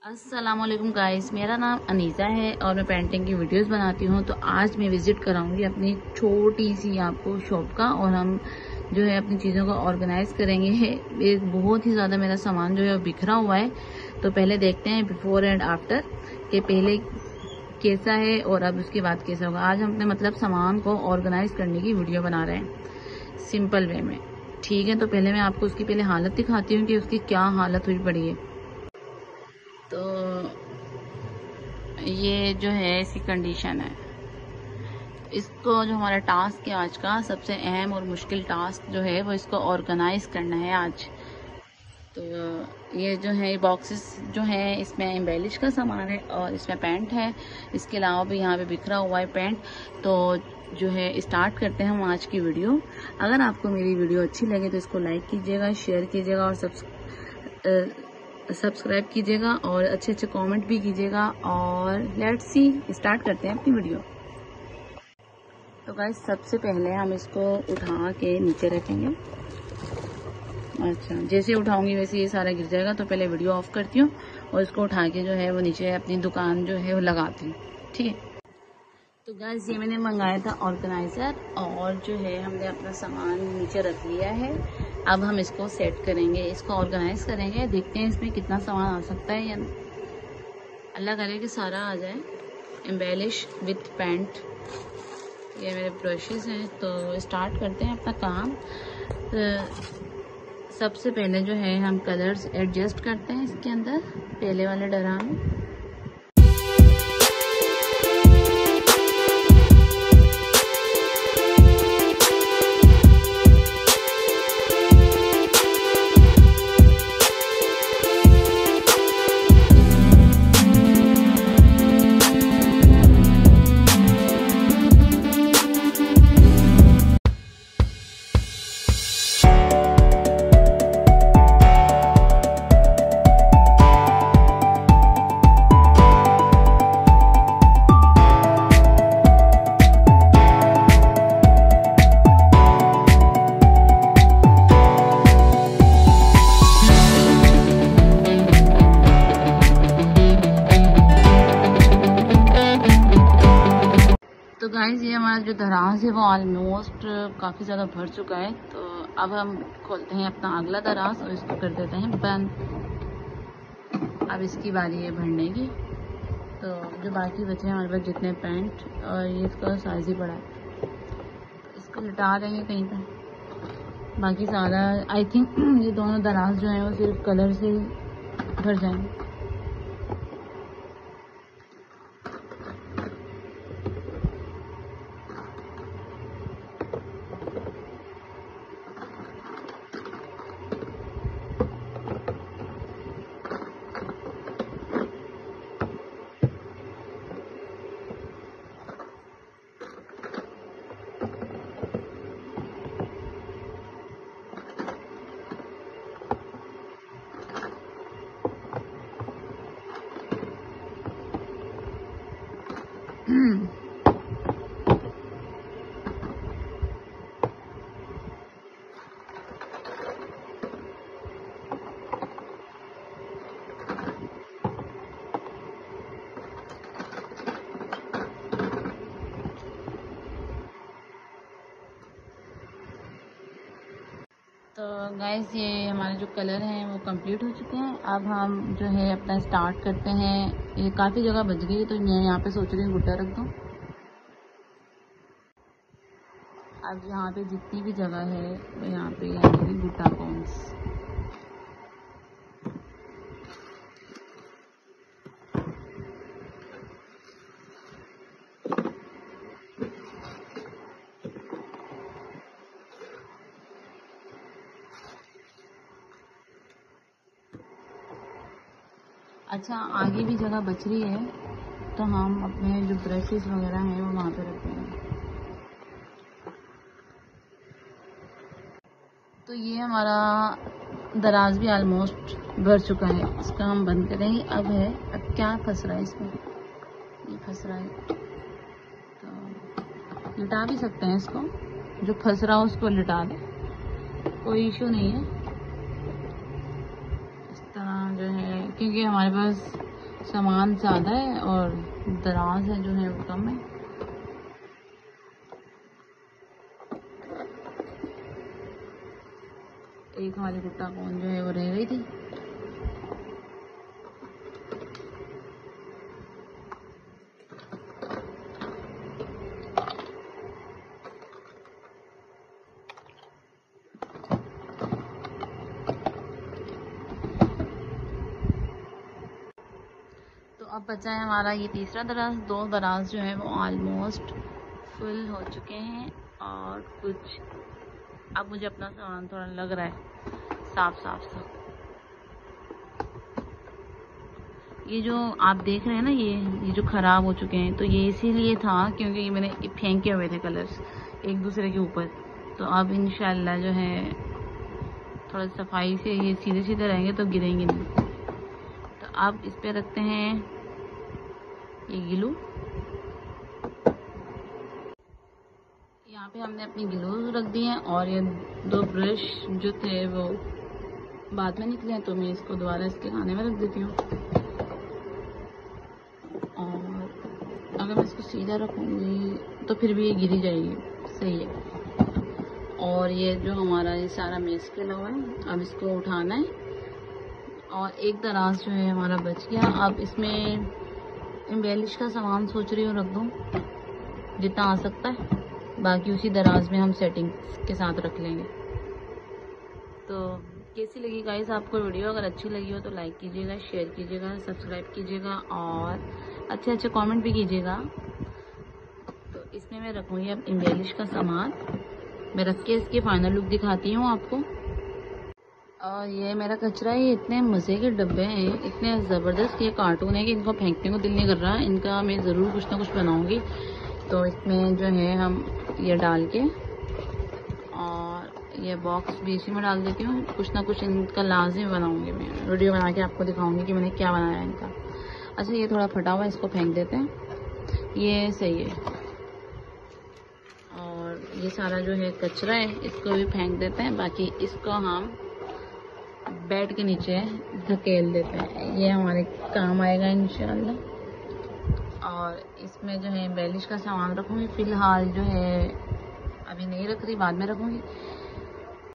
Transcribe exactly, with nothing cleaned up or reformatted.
अस्सलामुअलैकुम गाइस, मेरा नाम अनीज़ा है और मैं पेंटिंग की वीडियोस बनाती हूँ। तो आज मैं विज़िट कराऊंगी अपनी छोटी सी आपको शॉप का और हम जो है अपनी चीज़ों को ऑर्गेनाइज करेंगे। एक बहुत ही ज़्यादा मेरा सामान जो है बिखरा हुआ है। तो पहले देखते हैं बिफोर एंड आफ्टर कि पहले कैसा है और अब उसके बाद कैसा होगा। आज हम अपने मतलब सामान को ऑर्गेनाइज करने की वीडियो बना रहे हैं सिंपल वे में, ठीक है। तो पहले मैं आपको उसकी पहले हालत दिखाती हूँ कि उसकी क्या हालत हुई पड़ी है। तो ये जो है इसकी कंडीशन है। इसको जो हमारा टास्क है आज का सबसे अहम और मुश्किल टास्क जो है वो इसको ऑर्गेनाइज करना है आज। तो ये जो है बॉक्सेस जो है इसमें एम्बेलिश का सामान है और इसमें पेंट है। इसके अलावा भी यहाँ पे बिखरा हुआ है पेंट। तो जो है स्टार्ट करते हैं हम आज की वीडियो। अगर आपको मेरी वीडियो अच्छी लगे तो इसको लाइक कीजिएगा, शेयर कीजिएगा और सब्सक्राइब सब्सक्राइब कीजिएगा और अच्छे अच्छे कमेंट भी कीजिएगा। और लेट्स सी स्टार्ट करते हैं अपनी वीडियो। तो गाइस सबसे पहले हम इसको उठा के नीचे रखेंगे। अच्छा, जैसे उठाऊंगी वैसे ये सारा गिर जाएगा। तो पहले वीडियो ऑफ करती हूँ और इसको उठा के जो है वो नीचे अपनी दुकान जो है वो लगाती हूँ, ठीक है। तो गाइस ये मैंने मंगाया था ऑर्गेनाइजर और जो है हमने अपना सामान नीचे रख लिया है। अब हम इसको सेट करेंगे, इसको ऑर्गेनाइज करेंगे। देखते हैं इसमें कितना सामान आ सकता है या अल्लाह करे कि सारा आ जाए। एम्बेलिश विथ पेंट, ये मेरे ब्रशेस हैं। तो स्टार्ट करते हैं अपना काम। तो सबसे पहले जो है हम कलर्स एडजस्ट करते हैं इसके अंदर पहले वाले डरा में। तो गाइस ये हमारा जो दराज है वो ऑलमोस्ट काफ़ी ज़्यादा भर चुका है। तो अब हम खोलते हैं अपना अगला दराज और इसको कर देते हैं बंद। अब इसकी बारी है भरने की। तो जो बाकी बचे हैं हमारे पास जितने पैंट और ये इसका साइज़ ही बड़ा है, तो इसको लिटा देंगे कहीं पर। बाकी सारा आई थिंक ये दोनों दराज जो हैं वो सिर्फ कलर से ही भर जाएंगे। तो गाइस ये हमारे जो कलर हैं वो कंप्लीट हो चुके हैं। अब हम जो है अपना स्टार्ट करते हैं। ये काफ़ी जगह बच गई है तो मैं यहाँ पे सोच रही हूँ गुड्डा रख दूँ। अब यहाँ पे जितनी भी जगह है वो यहाँ पे यानी गुड्डा कॉन्स। अच्छा, आगे भी जगह बच रही है तो हम अपने जो ब्रशेस वगैरह हैं वो वहाँ पे रखेंगे। तो ये हमारा दराज भी ऑलमोस्ट भर चुका है, इसका हम बंद करेंगे। अब है अब क्या फंस रहा है इसमें, ये फंस रहा है तो लिटा भी सकते हैं इसको। जो फंस रहा हो उसको लिटा दें, कोई इशू नहीं है। इस तरह जो है क्योंकि हमारे पास सामान ज़्यादा है और दराज है जो है वो कम है। एक हमारी गुट्टा कौन जो है वो रह गई थी। तो अब बचा है हमारा ये तीसरा दराज। दो दराज जो है वो ऑलमोस्ट फुल हो चुके हैं और कुछ अब मुझे अपना सामान थोड़ा लग रहा है साफ साफ सा। ये जो आप देख रहे हैं ना, ये ये जो ख़राब हो चुके हैं, तो ये इसीलिए था क्योंकि ये मैंने फेंके हुए थे कलर्स एक दूसरे के ऊपर। तो अब इंशाल्लाह जो है थोड़ा सफाई से ये सीधे सीधे रहेंगे तो गिरेंगे नहीं। तो अब इस पे रखते हैं ये गिलू। यहाँ पे हमने अपनी गिलू रख दी है और ये दो ब्रश जो थे वो बाद में निकले हैं, तो मैं इसको दोबारा इसके खाने में रख देती हूँ। और अगर मैं इसको सीधा रखूँगी तो फिर भी ये गिरी जाएगी, सही है। और ये जो हमारा ये सारा मेस के हुआ है, अब इसको उठाना है। और एक दराज जो है हमारा बच गया। अब इसमें एम्बेलिश का सामान सोच रही हूँ रख दूँ जितना आ सकता है, बाकी उसी दराज में हम सेटिंग के साथ रख लेंगे। तो कैसी लगी गाइस आपको वीडियो? अगर अच्छी लगी हो तो लाइक कीजिएगा, शेयर कीजिएगा, सब्सक्राइब कीजिएगा और अच्छे अच्छे कमेंट भी कीजिएगा। तो इसमें मैं रखूँगी अब एम्बेलिश का सामान। मैं रख के इसकी फाइनल लुक दिखाती हूँ आपको। और ये मेरा कचरा है, ये इतने मज़े के डब्बे हैं, इतने ज़बरदस्त ये कार्टून है कि इनको फेंकने को दिल नहीं कर रहा। इनका मैं ज़रूर कुछ ना कुछ बनाऊँगी। तो इसमें जो है हम ये डाल के और ये बॉक्स भी इसी में डाल देती हूँ। कुछ ना कुछ इनका लाजिम बनाऊँगी, मैं वीडियो बना के आपको दिखाऊँगी कि मैंने क्या बनाया है इनका। अच्छा ये थोड़ा फटा हुआ है, इसको फेंक देते हैं, ये सही है। और ये सारा जो है कचरा है इसको भी फेंक देते हैं। बाकी इसको हम बेड के नीचे धकेल देते हैं, ये हमारे काम आएगा इंशाल्लाह। और इसमें जो है एम्बेलिश का सामान रखूँगी। फ़िलहाल जो है अभी नहीं रख रही, बाद में रखूँगी।